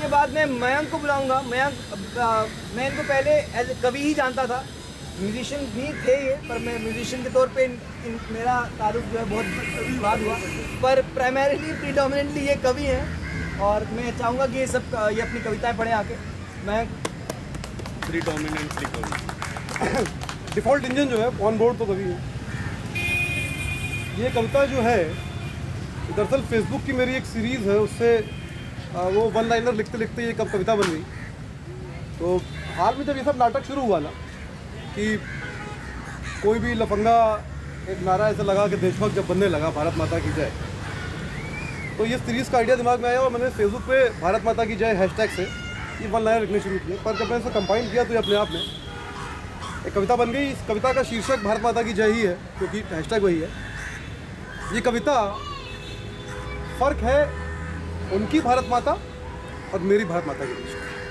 इसके बाद मैं मयंक को बुलाऊंगा। मैं इनको पहले एज ए कवि ही जानता था, म्यूजिशियन भी थे ये, पर मैं म्यूजिशियन के तौर पे मेरा तारुफ जो है बहुत बाद हुआ, पर प्राइमरीली प्रीडोमिनेंटली ये कवि हैं और मैं चाहूँगा कि ये अपनी कविताएं पढ़ें आके। मैं प्रीडोमिनेंटली कवि डिफ़ॉल्ट इंजन जो है ऑन बोर्ड तो कवि है। ये कविता जो है दरअसल फेसबुक की मेरी एक सीरीज़ है, उससे वो वन लाइनर लिखते लिखते ये कब कविता बन गई। तो हाल में जब ये सब नाटक शुरू हुआ ना कि कोई भी लफंगा एक नारा ऐसा लगा कि देशभक्त जब बनने लगा भारत माता की जय, तो ये सीरीज़ का आइडिया दिमाग में आया और मैंने फेसबुक पे भारत माता की जय हैशटैग से ये वन लाइनर लिखने शुरू किए। पर जब मैंने इसे कंपाइल किया तो ये अपने आप में एक कविता बन गई। इस कविता का शीर्षक भारत माता की जय ही है क्योंकि हैशटैग वही है। ये कविता फ़र्क है उनकी भारत माता और मेरी भारत माता के बीच।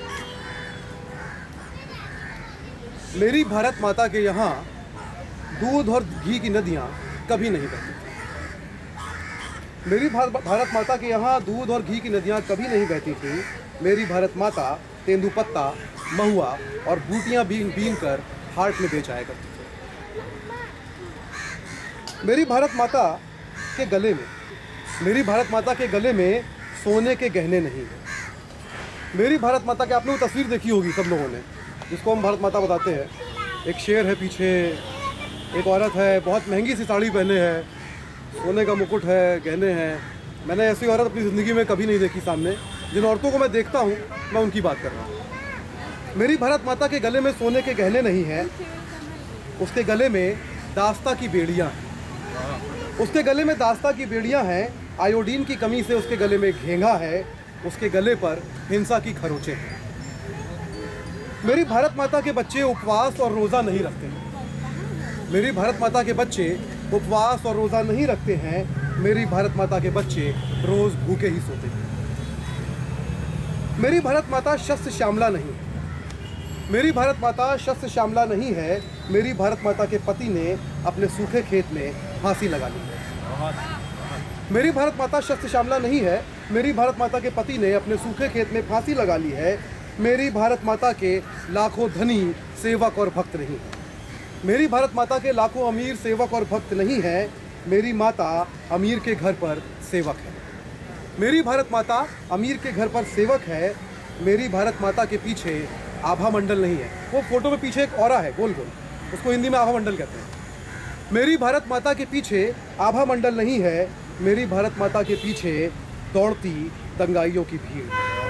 मेरी भारत माता के यहाँ दूध और घी की नदियाँ कभी नहीं बहती। मेरी भारत माता के यहाँ दूध और घी की नदियाँ कभी नहीं बहती थी। मेरी भारत माता तेंदुपत्ता, महुआ और बूटियाँ बीन कर हाट में बेच आया करती थी। मेरी भारत माता के गले में, मेरी भारत माता के गले में सोने के गहने नहीं हैं। मेरी भारत माता के, आपने वो तस्वीर देखी होगी सब लोगों ने, जिसको हम भारत माता बताते हैं। एक शेर है पीछे, एक औरत है, बहुत महंगी सी साड़ी पहने है, सोने का मुकुट है, गहने हैं। मैंने ऐसी औरत अपनी ज़िंदगी में कभी नहीं देखी सामने। जिन औरतों को मैं देखता हूँ मैं उनकी बात कर रहा हूँ। मेरी भारत माता के गले में सोने के गहने नहीं हैं, उसके गले में दास्ता की बेड़ियाँ हैं। उसके गले में दास्ता की बेड़ियाँ हैं। आयोडीन की कमी से उसके गले में घेंगा है, उसके गले पर हिंसा की खरोंचे हैं। मेरी भारत माता के बच्चे उपवास और रोज़ा नहीं रखते हैं। मेरी भारत माता के बच्चे उपवास और रोज़ा नहीं रखते हैं। मेरी भारत माता के बच्चे रोज़ भूखे ही सोते हैं। मेरी भारत माता शस्त्र श्यामला नहीं है। मेरी भारत माता शस्त्र श्यामला नहीं है। मेरी भारत माता के पति ने अपने सूखे खेत में फांसी लगा ली है। मेरी भारत माता शस्त्र श्यामला नहीं है। मेरी भारत माता के पति ने अपने सूखे खेत में फांसी लगा ली है। मेरी भारत माता के लाखों धनी सेवक और भक्त नहीं है। मेरी भारत माता के लाखों अमीर सेवक और भक्त नहीं है। मेरी माता अमीर के घर पर सेवक है। मेरी भारत माता अमीर के घर पर सेवक है। मेरी भारत माता के पीछे आभा मंडल नहीं है। वो फोटो में पीछे एक औरा है गोल गोल, उसको हिंदी में आभा मंडल कहते हैं। मेरी भारत माता के पीछे आभा मंडल नहीं है। मेरी भारत माता के पीछे दौड़ती दंगाइयों की भीड़।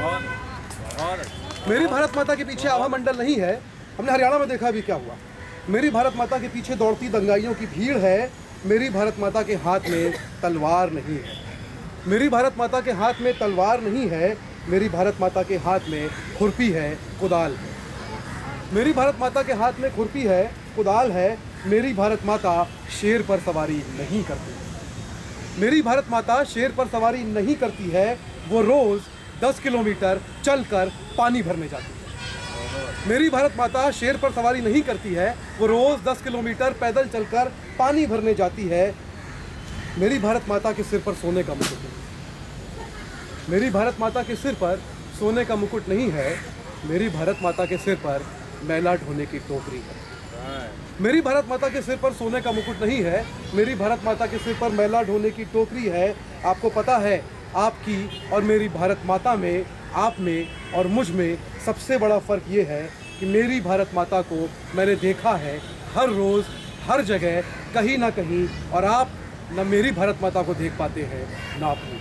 मेरी भारत माता के पीछे आभा मंडल नहीं है। हमने हरियाणा में देखा भी क्या हुआ। मेरी भारत माता के पीछे दौड़ती दंगाइयों की भीड़ है। मेरी भारत माता के हाथ में तलवार नहीं है। मेरी भारत माता के हाथ में तलवार नहीं है। मेरी भारत माता के हाथ में खुरपी है, कुदाल है। मेरी भारत माता के हाथ में खुरपी है, कुदाल है। मेरी भारत माता शेर पर सवारी नहीं करती। मेरी भारत माता शेर पर सवारी नहीं करती है। वो रोज़ 10 किलोमीटर चलकर पानी भरने जाती है। मेरी भारत माता शेर पर सवारी नहीं करती है। वो रोज़ 10 किलोमीटर पैदल चलकर पानी भरने जाती है। मेरी भारत माता के सिर पर सोने का मुकुट नहीं। मेरी भारत माता के सिर पर सोने का मुकुट नहीं है। मेरी भारत माता के सिर पर मैला ढोने की टोकरी है। मेरी भारत माता के सिर पर सोने का मुकुट नहीं है। मेरी भारत माता के सिर पर मैला ढोने की टोकरी है। आपको पता है, आपकी और मेरी भारत माता में, आप में और मुझ में सबसे बड़ा फ़र्क ये है कि मेरी भारत माता को मैंने देखा है हर रोज़, हर जगह, कहीं ना कहीं, और आप न मेरी भारत माता को देख पाते हैं ना अपनी।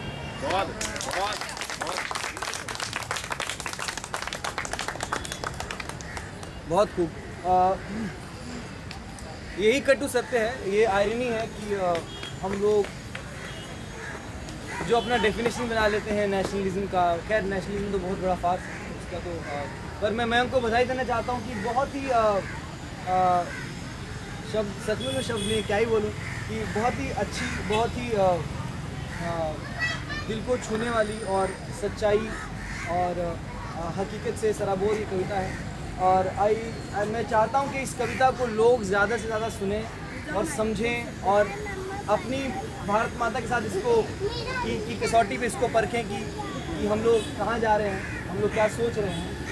बहुत खूब। यही कटु सत्य है, ये आयरनी है कि हम लोग जो अपना डेफिनेशन बना लेते हैं नेशनलिज्म का, खैर नेशनलिज्म तो बहुत बड़ा फार्स है उसका तो, पर मैं उनको बधाई देना चाहता हूँ कि बहुत ही शब्द, सचमुच में शब्द में क्या ही बोलूँ, कि बहुत ही अच्छी, बहुत ही दिल को छूने वाली और सच्चाई और हकीकत से सराबोर ये कविता है। और मैं चाहता हूँ कि इस कविता को लोग ज़्यादा से ज़्यादा सुनें और समझें और अपनी भारत माता के साथ इसको की कसौटी पे इसको परखें कि कि हम लोग कहाँ जा रहे हैं, हम लोग क्या सोच रहे हैं,